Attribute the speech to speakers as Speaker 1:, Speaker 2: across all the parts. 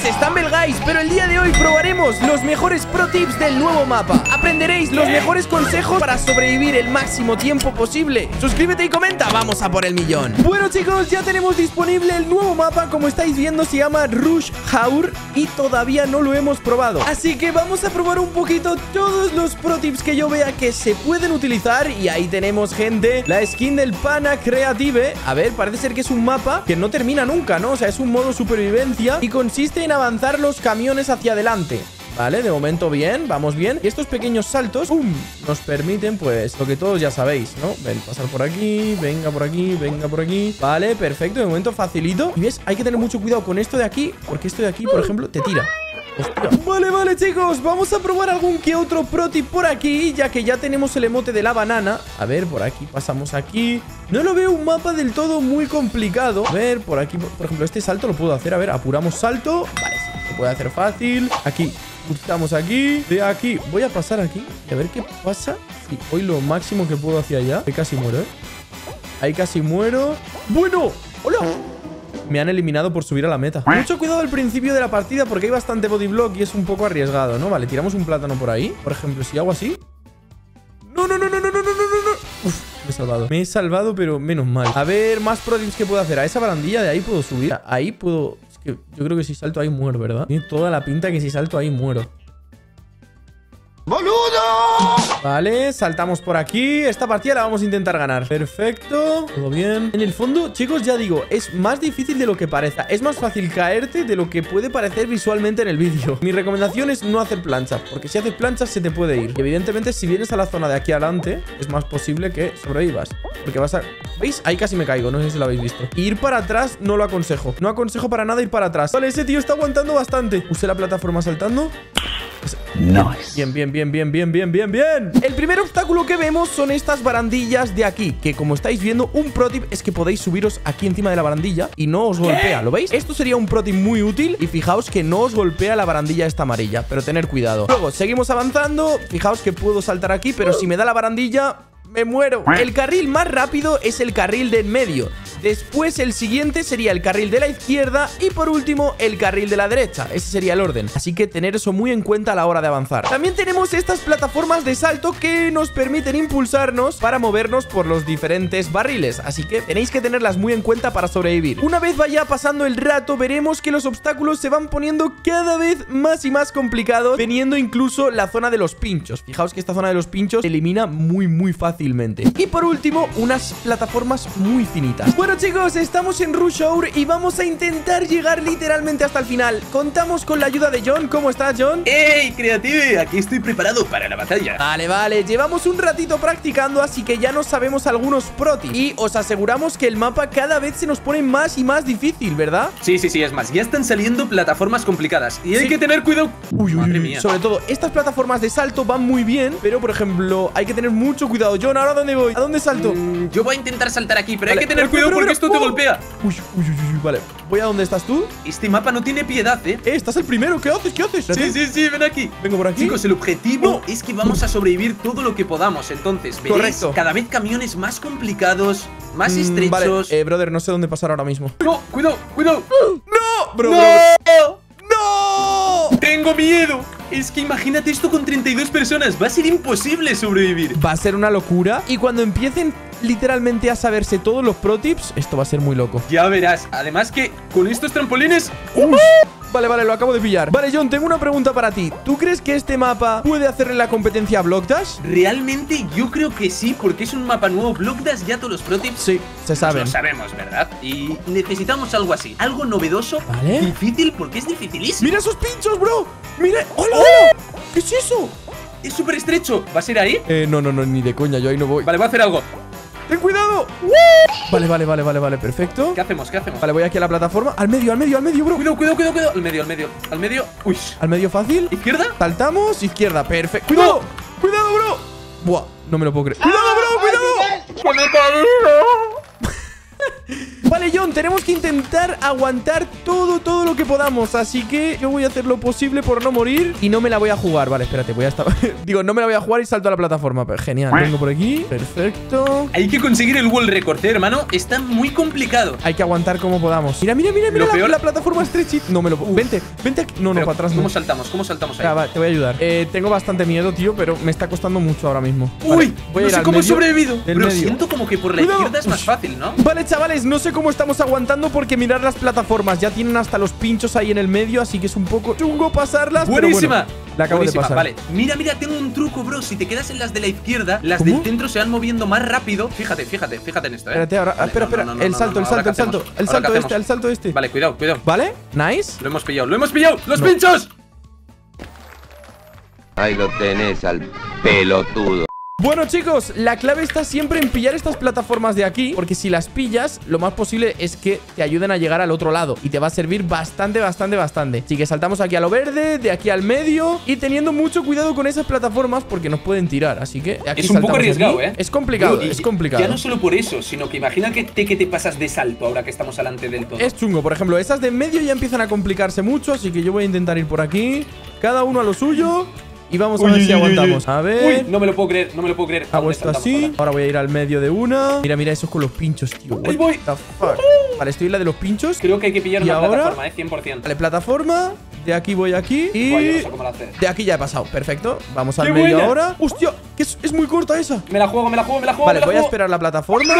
Speaker 1: Stumble Guys, pero el día de hoy probaremos los mejores pro tips del nuevo mapa. Aprenderéis los mejores consejos para sobrevivir el máximo tiempo posible. Suscríbete y comenta, vamos a por el 1.000.000. Bueno chicos, ya tenemos disponible el nuevo mapa. Como estáis viendo se llama Rush Hour y todavía no lo hemos probado. Así que vamos a probar un poquito todos los pro tips que yo vea que se pueden utilizar. Y ahí tenemos, gente, la skin del Pana Creative. A ver, parece ser que es un mapa que no termina nunca, ¿no? O sea, es un modo supervivencia y consiste en avanzar los camiones hacia adelante. Vale, de momento bien, vamos bien. Y estos pequeños saltos, nos permiten, pues, lo que todos ya sabéis, ¿no? Ven, pasar por aquí, venga por aquí, venga por aquí. Vale, perfecto, de momento facilito. Y ves, hay que tener mucho cuidado con esto de aquí, porque esto de aquí, por ejemplo, te tira. Hostia. Vale, chicos, vamos a probar algún que otro pro tip por aquí, ya que ya tenemos el emote de la banana. A ver, por aquí pasamos aquí. No lo veo un mapa del todo muy complicado. A ver, por aquí, por ejemplo, este salto lo puedo hacer. A ver, apuramos salto. Vale, sí, se puede hacer fácil. Aquí, estamos aquí. De aquí, voy a pasar aquí y a ver qué pasa. Sí, voy lo máximo que puedo hacia allá. Ahí casi muero, ¿eh? Ahí casi muero. ¡Bueno! ¡Hola! Me han eliminado por subir a la meta. Mucho cuidado al principio de la partida porque hay bastante bodyblock y es un poco arriesgado, ¿no? Vale, tiramos un plátano por ahí. Por ejemplo, si hago así. No. Uf, me he salvado. Me he salvado, pero menos mal. A ver, más pro tips que puedo hacer. A esa barandilla de ahí puedo subir. Ahí puedo... Es que yo creo que si salto ahí muero, ¿verdad? Tiene toda la pinta que si salto ahí muero. ¡Boludo! Vale, saltamos por aquí. Esta partida la vamos a intentar ganar. Perfecto, todo bien. En el fondo, chicos, ya digo, es más difícil de lo que parezca. Es más fácil caerte de lo que puede parecer visualmente en el vídeo. Mi recomendación es no hacer planchas, porque si haces planchas se te puede ir. Y evidentemente, si vienes a la zona de aquí adelante, es más posible que sobrevivas, porque vas a... ¿Veis? Ahí casi me caigo, no sé si lo habéis visto. Ir para atrás no lo aconsejo. No aconsejo para nada ir para atrás. Vale, ese tío está aguantando bastante. Usé la plataforma saltando. Nice. Bien. El primer obstáculo que vemos son estas barandillas de aquí, que como estáis viendo, un pro tip es que podéis subiros aquí encima de la barandilla y no os golpea, ¿lo veis? Esto sería un pro tip muy útil y fijaos que no os golpea la barandilla esta amarilla, pero tener cuidado. Luego, seguimos avanzando. Fijaos que puedo saltar aquí, pero si me da la barandilla... me muero. El carril más rápido es el carril de en medio. Después el siguiente sería el carril de la izquierda. Y por último el carril de la derecha. Ese sería el orden. Así que tener eso muy en cuenta a la hora de avanzar. También tenemos estas plataformas de salto que nos permiten impulsarnos para movernos por los diferentes barriles. Así que tenéis que tenerlas muy en cuenta para sobrevivir. Una vez vaya pasando el rato, veremos que los obstáculos se van poniendo cada vez más y más complicados, teniendo incluso la zona de los pinchos. Fijaos que esta zona de los pinchos se elimina muy fácilmente. Y por último, unas plataformas muy finitas. Bueno chicos, estamos en Rush Hour y vamos a intentar llegar literalmente hasta el final. Contamos con la ayuda de John. ¿Cómo estás, John?
Speaker 2: ¡Hey, Creative! Aquí estoy preparado para la batalla.
Speaker 1: Vale, llevamos un ratito practicando, así que ya nos sabemos algunos pro tips. Y os aseguramos que el mapa cada vez se nos pone más y más difícil, ¿verdad?
Speaker 2: Sí, es más, ya están saliendo plataformas complicadas y hay que tener cuidado. Madre mía.
Speaker 1: Sobre todo, estas plataformas de salto van muy bien, pero por ejemplo, hay que tener mucho cuidado. John, ¿ahora dónde voy? ¿A dónde salto?
Speaker 2: Yo voy a intentar saltar aquí, pero hay que tener cuidado porque esto te golpea.
Speaker 1: Vale, voy a donde estás tú.
Speaker 2: Este mapa no tiene piedad, ¿eh?
Speaker 1: Estás el primero, ¿qué haces?
Speaker 2: Sí, ven aquí.
Speaker 1: Vengo por aquí.
Speaker 2: Chicos, el objetivo es que vamos a sobrevivir todo lo que podamos. Entonces, veréis
Speaker 1: correcto,
Speaker 2: cada vez camiones más complicados, más estrechos.
Speaker 1: Vale, brother, no sé dónde pasar ahora mismo.
Speaker 2: No, cuidado.
Speaker 1: ¡No! Bro, ¡No!
Speaker 2: ¡Tengo miedo! Es que imagínate esto con 32 personas. Va a ser imposible sobrevivir.
Speaker 1: Va a ser una locura. Y cuando empiecen literalmente a saberse todos los pro tips, esto va a ser muy loco.
Speaker 2: Ya verás. Además que con estos trampolines...
Speaker 1: Vale, lo acabo de pillar. Vale, John, tengo una pregunta para ti. ¿Tú crees que este mapa puede hacerle la competencia a Block Dash?
Speaker 2: Realmente yo creo que sí, porque es un mapa nuevo. Block Dash, ya todos los pro tips
Speaker 1: sí, se saben.
Speaker 2: Lo sabemos, ¿verdad? Y necesitamos algo así. Algo novedoso.
Speaker 1: Vale.
Speaker 2: Difícil, porque es dificilísimo.
Speaker 1: ¡Mira esos pinchos, bro! ¡Mira! ¡Hola! ¿Qué es eso?
Speaker 2: Es súper estrecho. ¿Va a ser ahí?
Speaker 1: No, ni de coña, yo ahí no voy.
Speaker 2: Vale, voy a hacer algo.
Speaker 1: ¡Ten cuidado! Vale, perfecto.
Speaker 2: ¿Qué hacemos?
Speaker 1: Vale, voy aquí a la plataforma. Al medio, bro.
Speaker 2: Cuidado. Al medio. Uy.
Speaker 1: Al medio fácil.
Speaker 2: ¿Izquierda?
Speaker 1: Saltamos, izquierda, perfecto. ¡Cuidado! ¡Cuidado, bro! Buah, no me lo puedo creer. ¡Cuidado, bro! ¡Cuidado!
Speaker 2: ¡Que me he caído!
Speaker 1: Vale, John, tenemos que intentar aguantar todo lo que podamos. Así que yo voy a hacer lo posible por no morir. Y no me la voy a jugar. Vale, espérate, voy a estar... Digo, no me la voy a jugar y salto a la plataforma. Pero genial, vengo por aquí. Perfecto.
Speaker 2: Hay que conseguir el world record, hermano. Está muy complicado.
Speaker 1: Hay que aguantar como podamos. Mira, la plataforma stretchy. No me lo puedo. Vente aquí. No, para atrás no.
Speaker 2: ¿Cómo saltamos? ¿Cómo saltamos ahí?
Speaker 1: Va, te voy a ayudar. Tengo bastante miedo, tío, pero me está costando mucho ahora mismo.
Speaker 2: Uy,
Speaker 1: voy a ir
Speaker 2: no sé
Speaker 1: al
Speaker 2: cómo he
Speaker 1: medio,
Speaker 2: sobrevivido.
Speaker 1: del
Speaker 2: Lo
Speaker 1: medio.
Speaker 2: siento como que por la izquierda es más fácil, ¿no?
Speaker 1: Vale, chavales, no sé cómo estamos aguantando porque mirad las plataformas. Ya tienen hasta los pinchos ahí en el medio, así que es un poco chungo pasarlas.
Speaker 2: Buenísima.
Speaker 1: Pero bueno, la acabo de pasar.
Speaker 2: Vale, mira, tengo un truco, bro. Si te quedas en las de la izquierda, las del centro se van moviendo más rápido. Fíjate en esto,
Speaker 1: Espérate, ahora.
Speaker 2: Vale,
Speaker 1: espera. El salto este.
Speaker 2: Vale, cuidado.
Speaker 1: Vale, nice.
Speaker 2: Lo hemos pillado. ¡Los pinchos!
Speaker 3: Ahí lo tenés al pelotudo.
Speaker 1: Bueno, chicos, la clave está siempre en pillar estas plataformas de aquí, porque si las pillas, lo más posible es que te ayuden a llegar al otro lado y te va a servir bastante. Así que saltamos aquí a lo verde, de aquí al medio y teniendo mucho cuidado con esas plataformas porque nos pueden tirar, así que aquí
Speaker 2: es un poco arriesgado,
Speaker 1: aquí. Es complicado,
Speaker 2: Bro,
Speaker 1: es complicado.
Speaker 2: Ya no solo por eso, sino que imagina que te pasas de salto ahora que estamos delante del todo.
Speaker 1: Es chungo, por ejemplo, esas de en medio ya empiezan a complicarse mucho, así que yo voy a intentar ir por aquí, cada uno a lo suyo. Y vamos a ver si aguantamos. A ver.
Speaker 2: Uy, no me lo puedo creer.
Speaker 1: Hago esto así. Ahora voy a ir al medio de una. Mira, esos con los pinchos, tío.
Speaker 2: Ahí voy.
Speaker 1: Vale, estoy en la de los pinchos.
Speaker 2: Creo que hay que pillar una plataforma, 100%.
Speaker 1: Vale, plataforma. De aquí voy aquí. Y
Speaker 2: yo no sé cómo la hacer.
Speaker 1: De aquí ya he pasado. Perfecto. Vamos al medio ahora. ¡Hostia! Que es muy corta esa.
Speaker 2: Me la juego.
Speaker 1: Vale, voy a esperar la plataforma.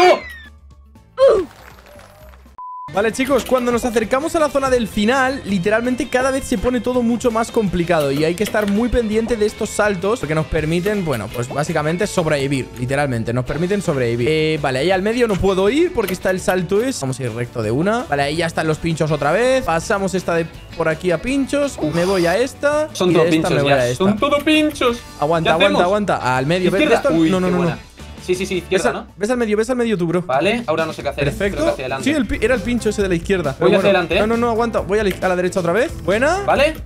Speaker 1: Vale, chicos, cuando nos acercamos a la zona del final, literalmente cada vez se pone todo mucho más complicado y hay que estar muy pendiente de estos saltos porque nos permiten, bueno, pues básicamente sobrevivir, literalmente, nos permiten sobrevivir. Vale, ahí al medio no puedo ir porque está el salto Vamos a ir recto de una. Vale, ahí ya están los pinchos otra vez. Pasamos esta de por aquí a pinchos. Me voy a esta.
Speaker 2: Son todo pinchos ya. Son todo pinchos.
Speaker 1: Aguanta. Al medio.
Speaker 2: ¿Ves esto?
Speaker 1: No.
Speaker 2: Sí, izquierda, ¿no?
Speaker 1: Ves al medio tú, bro.
Speaker 2: Vale, ahora no sé qué hacer.
Speaker 1: Perfecto. Sí, era el pincho ese de la izquierda.
Speaker 2: Voy hacia adelante, ¿eh?
Speaker 1: No, aguanta. Voy a la derecha otra vez. Buena.
Speaker 2: Vale.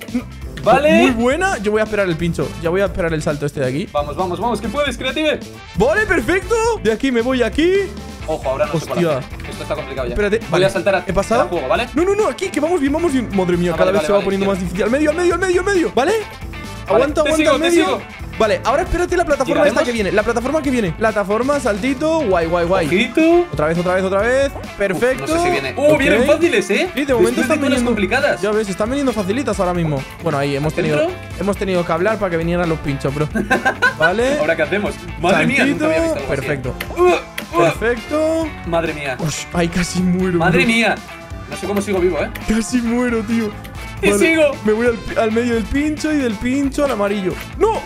Speaker 1: Muy buena. Yo voy a esperar el pincho. Ya voy a esperar el salto este de aquí.
Speaker 2: Vamos. ¿Qué puedes, Creative?
Speaker 1: Vale, perfecto. De aquí me voy aquí.
Speaker 2: Ojo, ahora no sé cuál hacer. Esto está complicado ya.
Speaker 1: Espérate.
Speaker 2: Voy a saltar a
Speaker 1: ¿He pasado?
Speaker 2: juego, ¿vale?
Speaker 1: No, aquí, que vamos bien. Madre mía, cada vez se va poniendo más difícil. Al medio. ¿Vale? Aguanta al medio. Vale, ahora espérate la plataforma esta que viene. La plataforma que viene. Plataforma, saltito, guay.
Speaker 2: Ojito.
Speaker 1: Otra vez. Perfecto.
Speaker 2: No sé si viene. Vienen fáciles, ¿eh?
Speaker 1: Sí, de momento están viniendo
Speaker 2: complicadas.
Speaker 1: Ya ves, están viniendo facilitas ahora mismo. Bueno, ahí hemos tenido que hablar para que vinieran los pinchos, bro. Vale.
Speaker 2: ¿Ahora qué hacemos? Madre mía, nunca había visto algo
Speaker 1: perfecto.
Speaker 2: Así.
Speaker 1: Perfecto.
Speaker 2: Madre mía.
Speaker 1: Ay, casi muero.
Speaker 2: Madre mía. No sé cómo sigo vivo, ¿eh?
Speaker 1: Casi muero, tío.
Speaker 2: Y sigo.
Speaker 1: Me voy al medio del pincho y del pincho al amarillo. ¡No!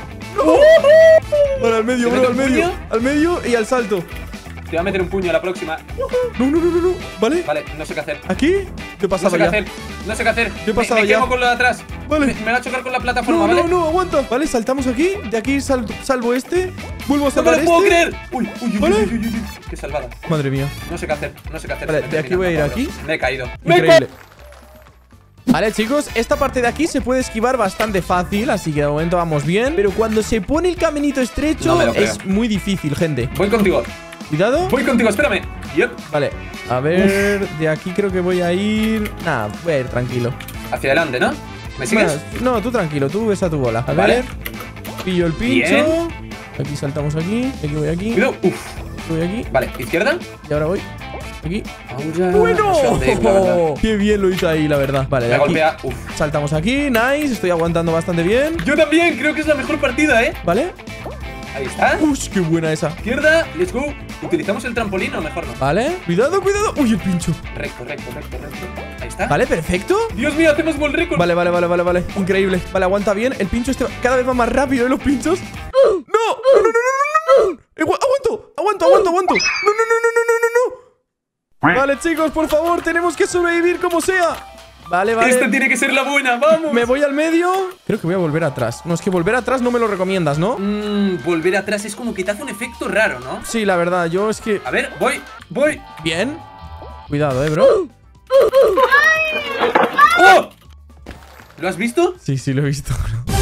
Speaker 1: Vale, al medio, bro, al medio y al salto.
Speaker 2: Te voy a meter un puño a la próxima.
Speaker 1: No. Vale,
Speaker 2: no sé qué hacer.
Speaker 1: ¿Aquí? ¿Qué pasa?
Speaker 2: No sé qué hacer.
Speaker 1: ¿Qué pasa?
Speaker 2: Me quemo con lo de atrás.
Speaker 1: Vale.
Speaker 2: Me va a chocar con la plataforma, ¿vale?
Speaker 1: No, aguanta. Vale, saltamos aquí. De aquí salvo este. Vuelvo a salvar
Speaker 2: este. ¡No me lo puedo creer! Uy. Qué salvada.
Speaker 1: Madre mía.
Speaker 2: No sé qué hacer.
Speaker 1: Vale, de aquí voy a ir aquí.
Speaker 2: Me he caído.
Speaker 1: Increíble. Vale, chicos, esta parte de aquí se puede esquivar bastante fácil, así que de momento vamos bien. Pero cuando se pone el caminito estrecho es muy difícil, gente.
Speaker 2: Voy contigo.
Speaker 1: Cuidado.
Speaker 2: Voy contigo, espérame.
Speaker 1: Vale, a ver, de aquí creo que voy a ir... Nada, voy a ir tranquilo.
Speaker 2: Hacia adelante, ¿no? ¿Me sigues?
Speaker 1: No, tú tranquilo, tú ves a tu bola. A ver, pillo el pincho.
Speaker 2: Bien.
Speaker 1: Aquí saltamos aquí, aquí voy aquí.
Speaker 2: Cuidado,
Speaker 1: voy aquí.
Speaker 2: Vale, izquierda.
Speaker 1: Y ahora voy aquí.
Speaker 2: ¡Bueno!
Speaker 1: ¡Qué bien lo hice ahí, la verdad! Vale, de aquí
Speaker 2: golpea.
Speaker 1: saltamos aquí, nice. Estoy aguantando bastante bien.
Speaker 2: Yo también, creo que es la mejor partida, ¿eh?
Speaker 1: Vale.
Speaker 2: Ahí está.
Speaker 1: ¡Qué buena esa!
Speaker 2: Izquierda, let's go. ¿Utilizamos el trampolín o mejor no?
Speaker 1: Vale, cuidado. ¡Uy, el pincho!
Speaker 2: Recto. Ahí está.
Speaker 1: Vale, perfecto.
Speaker 2: Dios mío, hacemos world record.
Speaker 1: Vale. Increíble. Vale, aguanta bien. El pincho este cada vez va más rápido, ¿eh? Los pinchos. ¡No! ¡Aguanto! ¡No! Vale, chicos, por favor, tenemos que sobrevivir como sea. Vale.
Speaker 2: Esta tiene que ser la buena, vamos.
Speaker 1: Me voy al medio. Creo que voy a volver atrás. No, es que volver atrás no me lo recomiendas, ¿no?
Speaker 2: Volver atrás es como que te hace un efecto raro, ¿no?
Speaker 1: Sí, la verdad, yo es que...
Speaker 2: A ver, voy.
Speaker 1: Bien. Cuidado, bro.
Speaker 2: ¡Oh! ¿Lo has visto?
Speaker 1: Sí, lo he visto, bro.